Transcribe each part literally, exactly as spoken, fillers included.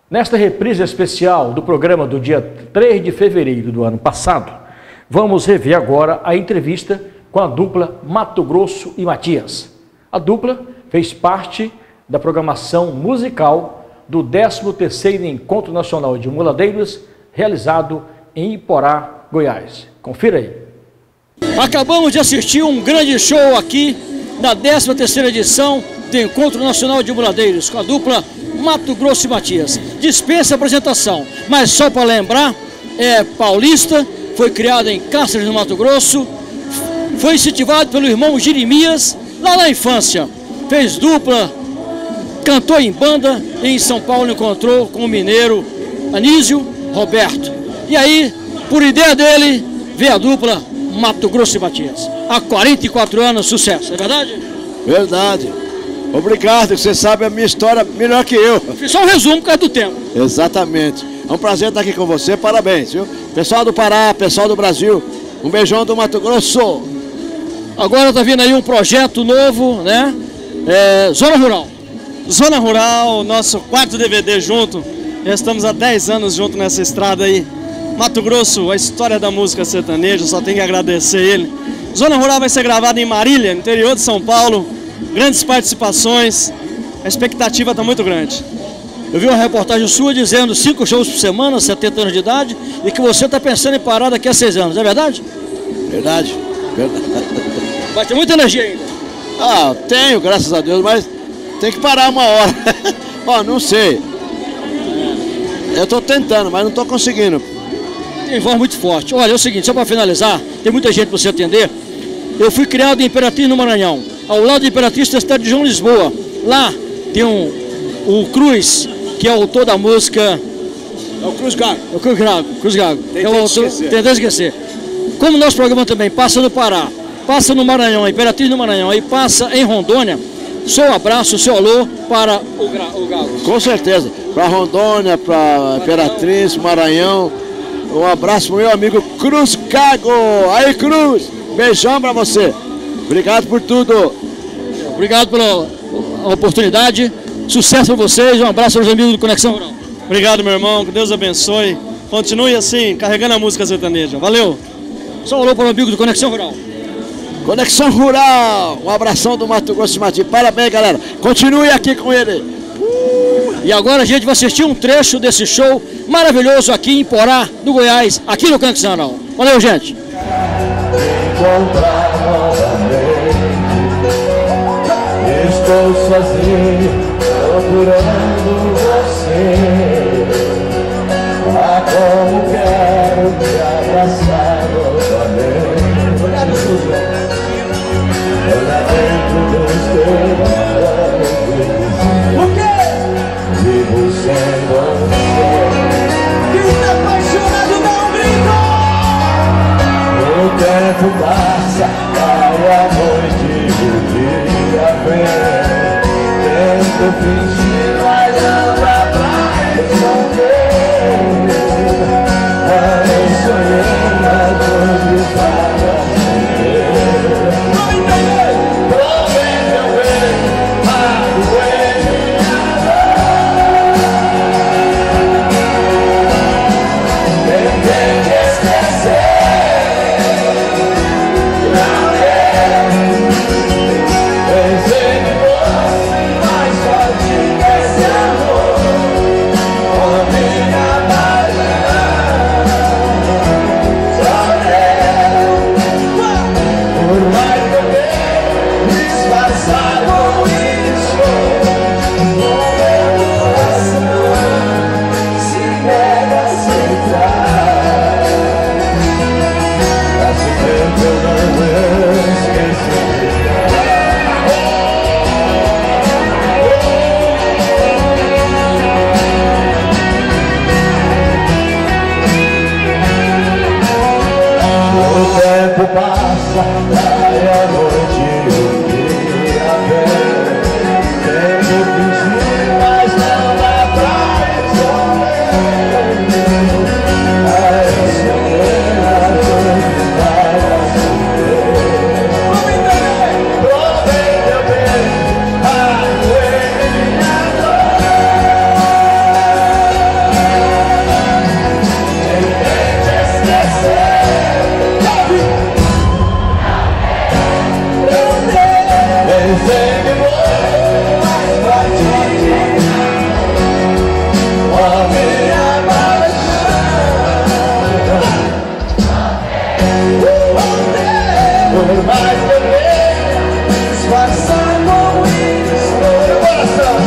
Nesta reprise especial do programa do dia três de fevereiro do ano passado, vamos rever agora a entrevista com a dupla Mato Grosso e Matias. A dupla fez parte da programação musical do décimo terceiro Encontro Nacional de Muladeiros, realizado em Iporá, Goiás. Confira aí. Acabamos de assistir um grande show aqui na décima terceira edição do Encontro Nacional de Muladeiros, com a dupla Mato Grosso e Matias. Dispensa apresentação, mas só para lembrar, é paulista, foi criado em Cáceres, no Mato Grosso, foi incentivado pelo irmão Jeremias lá na infância, fez dupla, cantou em banda e em São Paulo encontrou com o mineiro Anísio Roberto. E aí, por ideia dele, veio a dupla Mato Grosso e Matias. Há quarenta e quatro anos, sucesso, é verdade? Verdade. Obrigado, você sabe a minha história melhor que eu. Fiz só um resumo por causa do tempo. Exatamente. É um prazer estar aqui com você, parabéns, viu? Pessoal do Pará, pessoal do Brasil, um beijão do Mato Grosso. Agora tá vindo aí um projeto novo, né? É, Zona Rural. Zona Rural, nosso quarto D V D junto. Já estamos há dez anos junto nessa estrada aí. Mato Grosso, a história da música sertaneja, só tenho que agradecer ele. Zona Rural vai ser gravada em Marília, no interior de São Paulo. Grandes participações, a expectativa está muito grande. Eu vi uma reportagem sua dizendo cinco shows por semana, setenta anos de idade, e que você está pensando em parar daqui a seis anos, é verdade? Verdade, verdade. Vai ter muita energia ainda. Ah, tenho, graças a Deus, mas tem que parar uma hora. Ó, não sei. Eu estou tentando, mas não estou conseguindo. Tem voz muito forte. Olha, é o seguinte, só para finalizar, tem muita gente para você atender. Eu fui criado em Imperatriz, no Maranhão. Ao lado de Imperatriz tem a cidade de João Lisboa. Lá tem um, o Cruz, que é o autor da música... É o Cruz Gago. É o Cruz Gago. Cruz Gago. Tentei é o autor, esquecer. Tentei esquecer. Como nosso programa também passa no Pará, passa no Maranhão, Imperatriz no Maranhão, e passa em Rondônia, seu abraço, seu alô para o, gra, o Gago. Com certeza. Para Rondônia, para Imperatriz, Maranhão. Um abraço pro meu amigo Cruz Gago. Aí, Cruz. Beijão para você. Obrigado por tudo. Obrigado pela oportunidade. Sucesso para vocês. Um abraço aos amigos do Conexão Rural. Obrigado, meu irmão. Que Deus abençoe. Continue assim, carregando a música sertaneja. Valeu. Só um alô para o amigo do Conexão Rural. Conexão Rural. Um abração do Mato Grosso e Matias. Parabéns, galera. Continue aqui com ele. Uh! E agora a gente vai assistir um trecho desse show maravilhoso aqui em Iporá, no Goiás, aqui no Conexão Rural. Valeu, gente. Encontrar novamente. Estou sozinho procurando você. Ah, como quero te abraçar novamente. Olha dentro dos teus olhos. O quê? Vivo sem você. Quem está apaixonado não grita. O tempo passa, vai a noite, o dia vem. Tento fingir, mas não dá pra esconder. Mas sonhei a dor de para viver. Não entender, provavelmente, magoei. Tentei te esquecer. Pensei que fosse mais forte. Pensei que vou mais forte a minha paixão. Por mais beber, disfarçar com isso no coração.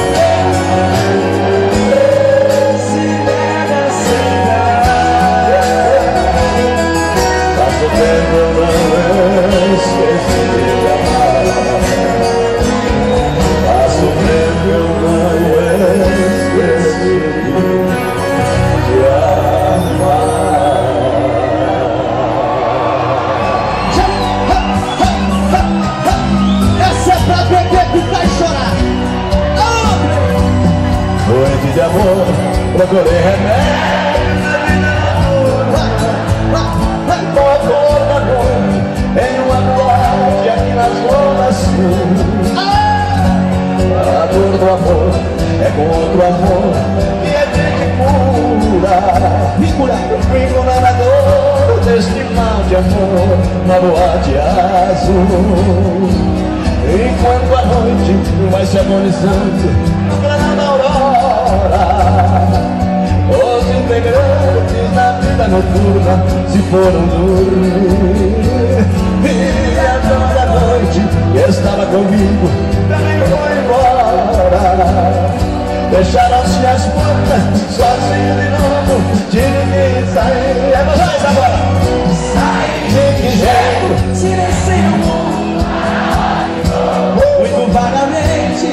Se deve aceitar. Passo tempo eu não esqueci de amar. Passo tempo eu não esqueci de amar. Essa é pra beber, picar e chorar. Noite de amor, procurei remédio na vida com a cor da noite em uma boate aqui na zona sul. A dor do amor é contra o amor que a gente cura. Me cura, eu fui enganador deste mal de amor na boate azul. Enquanto a noite vai se agonizando no clarão da aurora, os integrantes da vida noturna se foram dormir. E a dona da noite que estava comigo também foi embora. Deixaram-se as portas sozinho de novo, tive que sair. É vocês agora! Sai de que jeito? Silenciei o mundo muito vagamente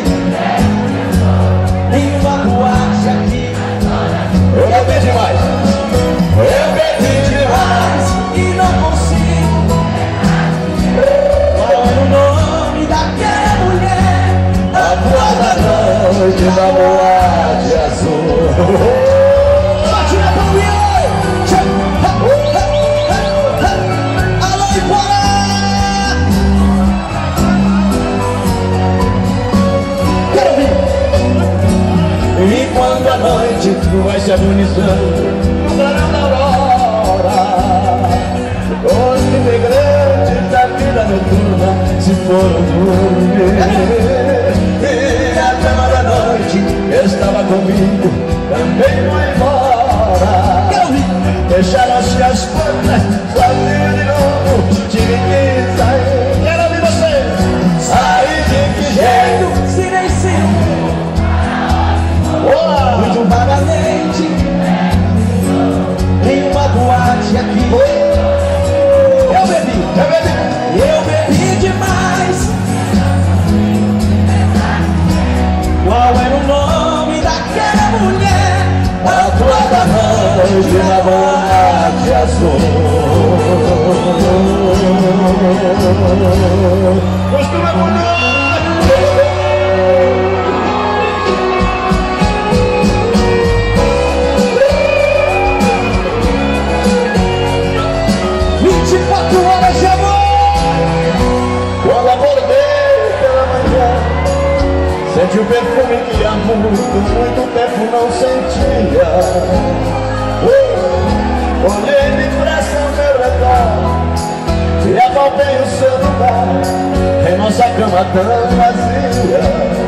em uma boate aqui. Eu bebi demais, eu bebi demais E não consigo. Qual é o nome daquela mulher? a boa da noite na boate azul. Bate na palminha. Alô, Iporá! Quero ouvir. E quando a noite vai se agonizando no clarão da aurora, os integrantes da vida noturna se foram dormir. E a dama da noite que estava comigo também foi embora. Quero ouvir. Deixaram-se as portas sozinho de novo, tive que sair. Quero ouvir você. Sair de que jeito? Silenciei Olá! muito vagamente em uma boate aqui. Eu bebi, Eu bebi. eu bebi demais. Qual era o nome daquela mulher? A tua da noite na boate azul. Costuma mudar. vinte e quatro horas de amor. Quando acordei pela manhã, senti o perfume que há muito, muito tempo não sentia. Uh, olhei depressa ao meu redor e apalpei o seu lugar em nossa cama tão vazia.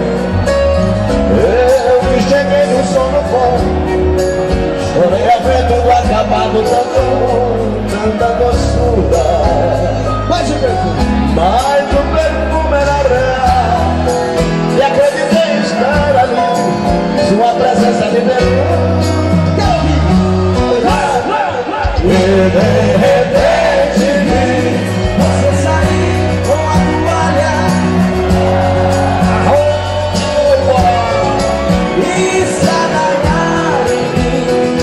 Eu que cheguei no sono bom, chorei a ver tudo acabado, tanto amor, tanta doçura. Mais um perfume. Mas o perfume era real e acreditei estar ali, sua presença me deu. Quero ouvir. E de repente vi Você sair com a toalha e saranhar em mim.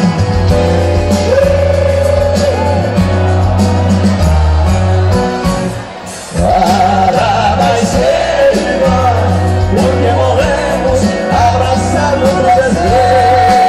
para mais ser de nós, porque morremos abraçados no desejo.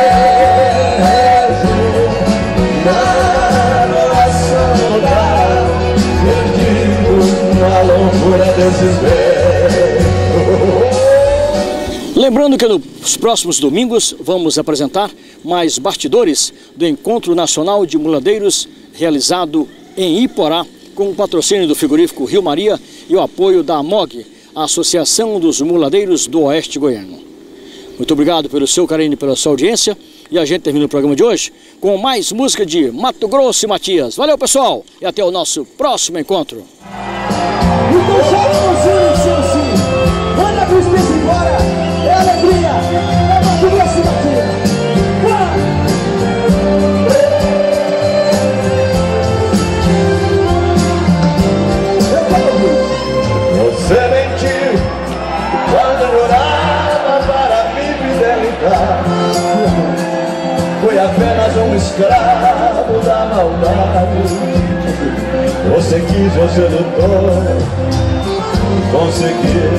Na nossa lugar, perdidos na loucura desses beijos. Lembrando que nos próximos domingos vamos apresentar mais bastidores do Encontro Nacional de Muladeiros realizado em Iporá, com o patrocínio do frigorífico Rio Maria e o apoio da A M O G, a Associação dos Muladeiros do Oeste Goiano. Muito obrigado pelo seu carinho e pela sua audiência. E a gente termina o programa de hoje com mais música de Mato Grosso e Matias. Valeu, pessoal, e até o nosso próximo encontro. Então chama sim, sim, sim. Manda a tristeza embora, é alegria, é Mato Grosso e Matias. Você mentiu quando jurava para me fidelizar. Foi apenas um escravo da maldade. Você quis, você lutou, conseguiu.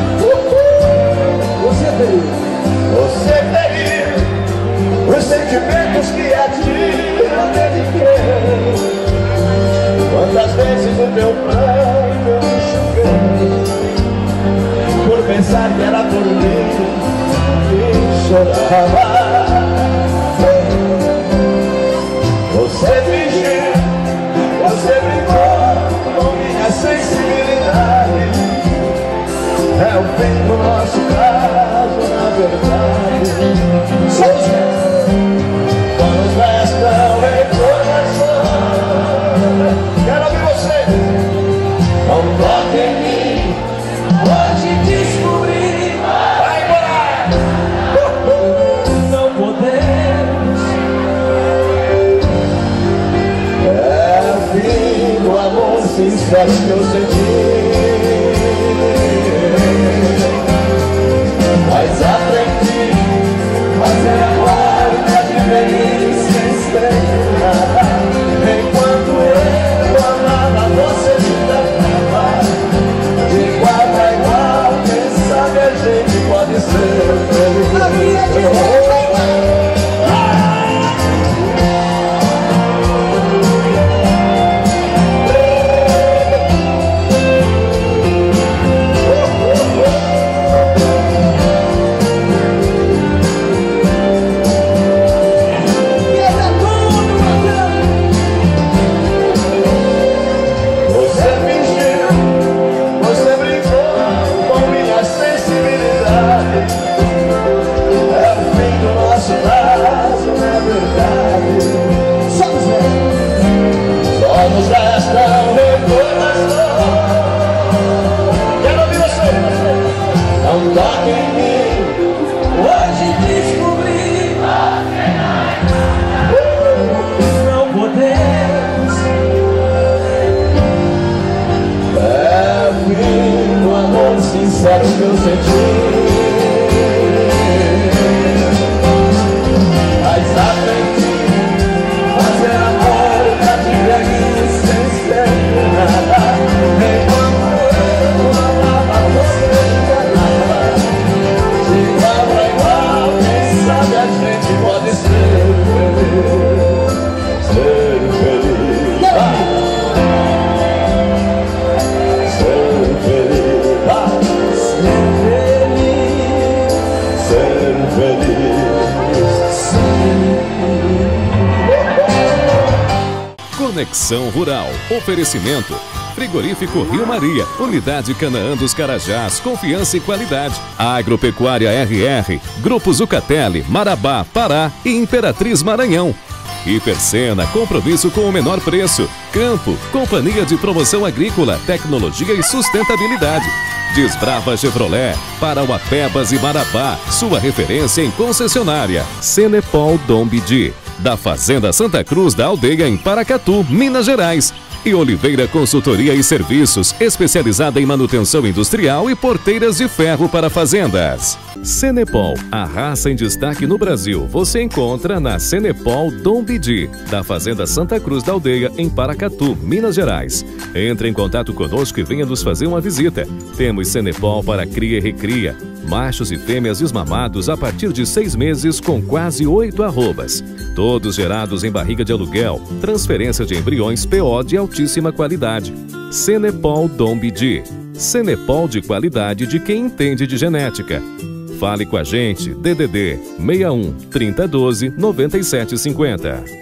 Você feriu, Você feriu os sentimentos que a ti eu dediquei. Quantas vezes o teu pranto eu enxuguei, por pensar que era por mim que chorava. Você fingiu, você brincou com minha sensibilidade. É o fim do nosso caso, na verdade. Somos quando restam recordações. Quero ouvir você. Não toque em mim, hoje descobri. Vai embora. Não podemos. É o fim do amor sincero que eu senti. Mas aprendi a fazer amor e me admirir sem ser nada. Enquanto eu amava, você me amava. De igual pra igual, quem sabe a gente pode ser feliz. Sincero que eu senti. Mas aprendi a fazer amor pra te ver sem ser nada. Enquanto eu amava, você me amava. De igual pra igual, quem sabe a gente pode ser feliz. Ser feliz. Ah. Ser feliz. Conexão Rural. Oferecimento. Frigorífico Rio Maria. Unidade Canaã dos Carajás. Confiança e qualidade. Agropecuária R R. Grupo Zucatelli. Marabá, Pará e Imperatriz Maranhão. Hipercena. Compromisso com o menor preço. Campo. Companhia de Promoção Agrícola. Tecnologia e Sustentabilidade. Desbrava Chevrolet. Parauapebas e Marabá. Sua referência em concessionária. Cenepol Dom Bidi. Da Fazenda Santa Cruz da Aldeia em Paracatu, Minas Gerais. E Oliveira Consultoria e Serviços, especializada em manutenção industrial e porteiras de ferro para fazendas. Cenepol, a raça em destaque no Brasil, você encontra na Cenepol Dom Bidi, da Fazenda Santa Cruz da Aldeia em Paracatu, Minas Gerais. Entre em contato conosco e venha nos fazer uma visita. Temos Cenepol para cria e recria, machos e fêmeas desmamados a partir de seis meses com quase oito arrobas. Todos gerados em barriga de aluguel, transferência de embriões P O de altíssima qualidade. Cenepol Dom Bidi. Cenepol de qualidade de quem entende de genética. Fale com a gente, D D D seis um, trinta, doze, noventa e sete, cinquenta.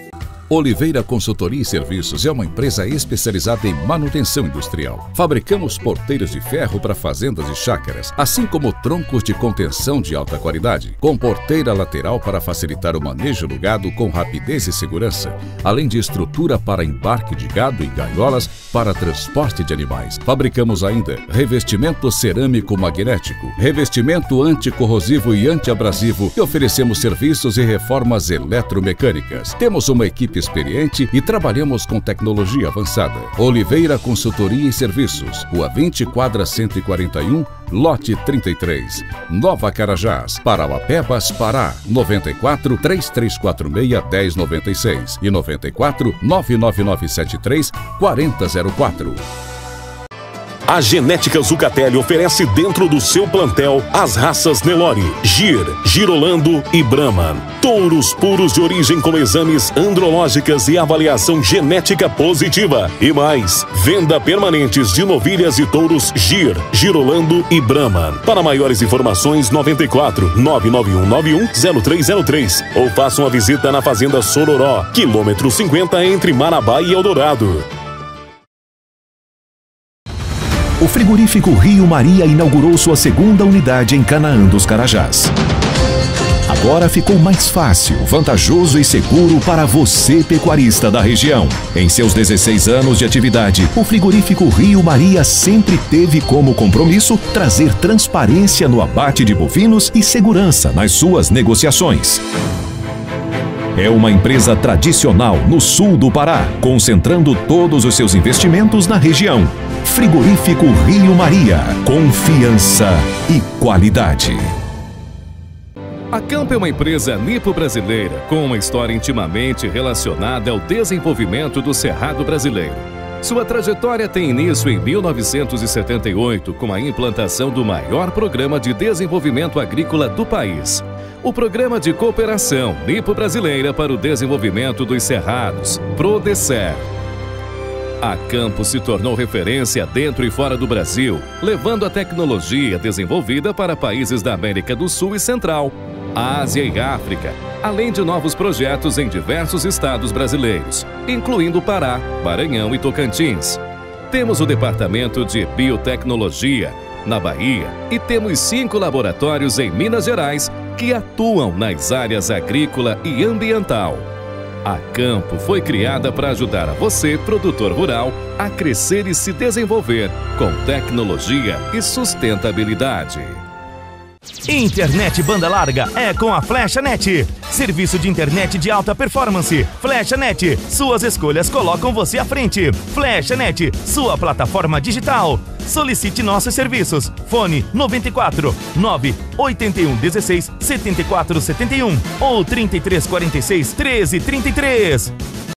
Oliveira Consultoria e Serviços é uma empresa especializada em manutenção industrial. Fabricamos porteiros de ferro para fazendas e chácaras, assim como troncos de contenção de alta qualidade, com porteira lateral para facilitar o manejo do gado com rapidez e segurança, além de estrutura para embarque de gado e gaiolas para transporte de animais. Fabricamos ainda revestimento cerâmico magnético, revestimento anticorrosivo e antiabrasivo e oferecemos serviços e reformas eletromecânicas. Temos uma equipe experiente e trabalhamos com tecnologia avançada. Oliveira Consultoria e Serviços, Rua vinte, quadra cento e quarenta e um, lote trinta e três, Nova Carajás, Parauapebas, Pará, noventa e quatro, três três quatro seis, um zero nove seis e noventa e quatro, nove nove nove sete três, quatro zero zero quatro. A Genética Zucatelli oferece dentro do seu plantel as raças Nelore, Gir, Girolando e Brahman. Touros puros de origem com exames andrológicas e avaliação genética positiva. E mais, venda permanentes de novilhas e touros Gir, Girolando e Brahman. Para maiores informações, noventa e quatro, nove nove um nove um, zero três zero três ou faça uma visita na Fazenda Sororó, quilômetro cinquenta entre Marabá e Eldorado. O frigorífico Rio Maria inaugurou sua segunda unidade em Canaã dos Carajás. Agora ficou mais fácil, vantajoso e seguro para você, pecuarista da região. Em seus dezesseis anos de atividade, o frigorífico Rio Maria sempre teve como compromisso trazer transparência no abate de bovinos e segurança nas suas negociações. É uma empresa tradicional no sul do Pará, concentrando todos os seus investimentos na região. Frigorífico Rio Maria, confiança e qualidade. A Campo é uma empresa nipo-brasileira com uma história intimamente relacionada ao desenvolvimento do Cerrado brasileiro. Sua trajetória tem início em mil novecentos e setenta e oito com a implantação do maior programa de desenvolvimento agrícola do país. O Programa de Cooperação Nipo-Brasileira para o Desenvolvimento dos Cerrados, PRODECER. A Campo se tornou referência dentro e fora do Brasil, levando a tecnologia desenvolvida para países da América do Sul e Central, Ásia e África, além de novos projetos em diversos estados brasileiros, incluindo Pará, Maranhão e Tocantins. Temos o Departamento de Biotecnologia, na Bahia, e temos cinco laboratórios em Minas Gerais que atuam nas áreas agrícola e ambiental. A Campo foi criada para ajudar a você, produtor rural, a crescer e se desenvolver com tecnologia e sustentabilidade. Internet banda larga é com a FlechaNet. Serviço de internet de alta performance. FlechaNet. Suas escolhas colocam você à frente. FlechaNet, sua plataforma digital. Solicite nossos serviços. Fone noventa e quatro, nove oito um, dezesseis, setenta e quatro setenta e um ou trinta e três quarenta e seis, treze trinta e três.